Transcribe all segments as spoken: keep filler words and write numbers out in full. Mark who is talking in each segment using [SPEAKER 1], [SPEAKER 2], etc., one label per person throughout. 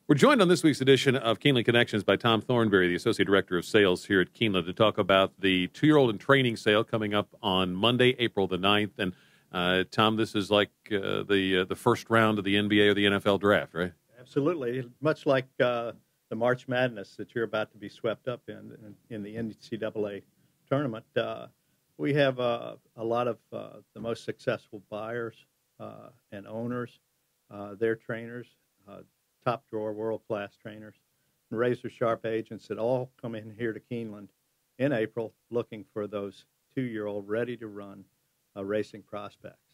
[SPEAKER 1] We're joined on this week's edition of Keeneland Connections by Tom Thornberry, the Associate Director of Sales here at Keeneland, to talk about the two-year-old in training sale coming up on Monday, April the ninth. And, uh, Tom, this is like uh, the uh, the first round of the N B A or the N F L draft, right?
[SPEAKER 2] Absolutely. Much like uh, the March Madness that you're about to be swept up in, in, in the N C double A tournament, uh, we have uh, a lot of uh, the most successful buyers uh, and owners, uh, their trainers, uh, top-drawer, world-class trainers, and razor-sharp agents that all come in here to Keeneland in April looking for those two-year-old ready-to-run uh, racing prospects.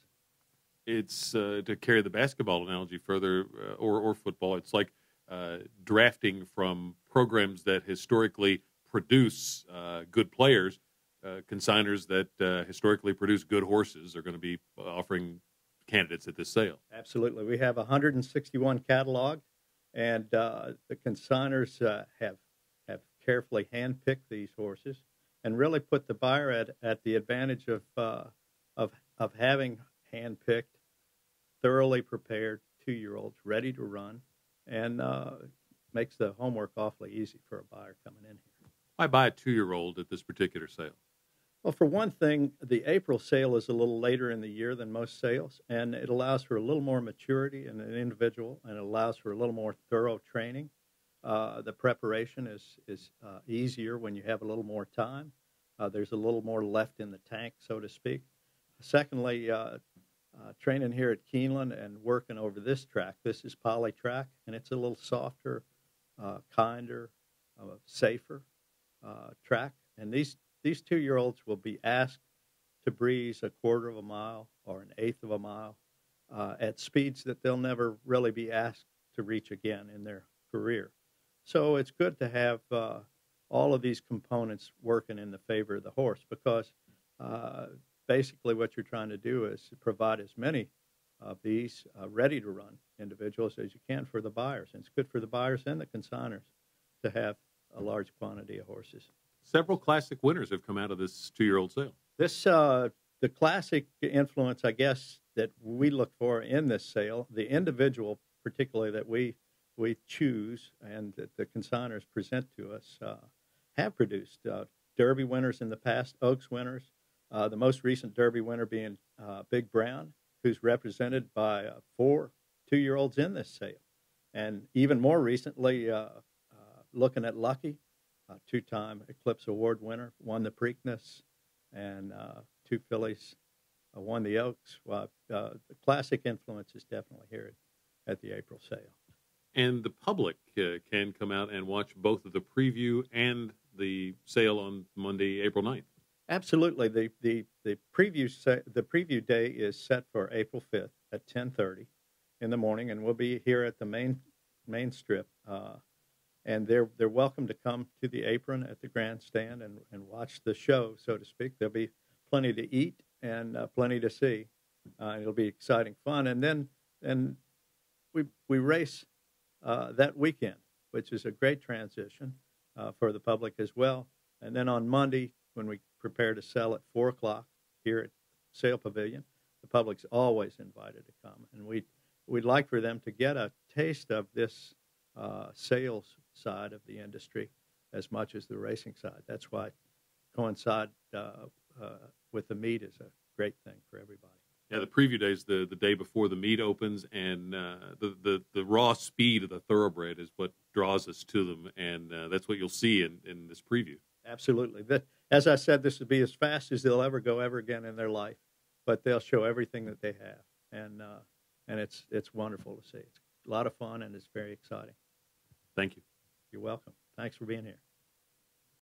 [SPEAKER 1] It's, uh, to carry the basketball analogy further, uh, or, or football, it's like uh, drafting from programs that historically produce uh, good players. Uh, consigners that uh, historically produce good horses are going to be offering candidates at this sale.
[SPEAKER 2] Absolutely. We have one hundred sixty-one cataloged. And uh, the consigners uh, have have carefully handpicked these horses and really put the buyer at, at the advantage of uh, of of having handpicked, thoroughly prepared two-year-olds ready to run, and uh, makes the homework awfully easy for a buyer coming in here.
[SPEAKER 1] Why buy a two-year-old at this particular sale?
[SPEAKER 2] Well, for one thing, the April sale is a little later in the year than most sales, and it allows for a little more maturity in an individual, and it allows for a little more thorough training. Uh, the preparation is is uh, easier when you have a little more time. Uh, there's a little more left in the tank, so to speak. Secondly, uh, uh, training here at Keeneland and working over this track, this is poly track, and it's a little softer, uh, kinder, uh, safer uh, track, and these These two-year-olds will be asked to breeze a quarter of a mile or an eighth of a mile uh, at speeds that they'll never really be asked to reach again in their career. So it's good to have uh, all of these components working in the favor of the horse, because uh, basically what you're trying to do is provide as many of these uh, ready-to-run individuals as you can for the buyers. And it's good for the buyers and the consigners to have a large quantity of horses.
[SPEAKER 1] Several classic winners have come out of this two-year-old sale.
[SPEAKER 2] This, uh, the classic influence, I guess, that we look for in this sale, the individual particularly that we we choose and that the consigners present to us, uh, have produced uh, Derby winners in the past, Oaks winners, uh, the most recent Derby winner being uh, Big Brown, who's represented by uh, four two-year-olds in this sale. And even more recently, uh, uh, looking at Lucky, Uh, two-time Eclipse Award winner, won the Preakness, and uh, two fillies uh, won the Oaks. Well, uh, the classic influence is definitely here at, at the April sale.
[SPEAKER 1] And the public uh, can come out and watch both of the preview and the sale on Monday, April ninth.
[SPEAKER 2] Absolutely. The the the preview se- the preview day is set for April fifth at ten thirty in the morning, and we'll be here at the main main strip. Uh, And they're they're welcome to come to the apron at the grandstand and, and watch the show, so to speak. There'll be plenty to eat and uh, plenty to see. Uh, it'll be exciting fun. And then and we we race uh, that weekend, which is a great transition uh, for the public as well. And then on Monday, when we prepare to sell at four o'clock here at Sale Pavilion, the public's always invited to come. And we we'd like for them to get a taste of this uh, sales side of the industry as much as the racing side. That's why coincide uh, uh, with the meet is a great thing for everybody.
[SPEAKER 1] Yeah, the preview day is the, the day before the meet opens, and uh, the, the, the raw speed of the thoroughbred is what draws us to them, and uh, that's what you'll see in, in this preview.
[SPEAKER 2] Absolutely. That, as I said, this will be as fast as they'll ever go ever again in their life, but they'll show everything that they have, and uh, and it's it's wonderful to see. It's a lot of fun, and it's very exciting.
[SPEAKER 1] Thank you.
[SPEAKER 2] You're welcome. Thanks for being here.